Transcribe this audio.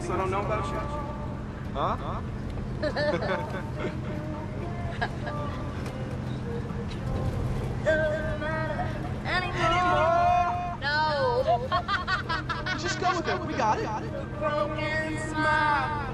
else I don't know about you? Huh? Doesn't matter anymore. No. Just go with it. We got it. A broken smile.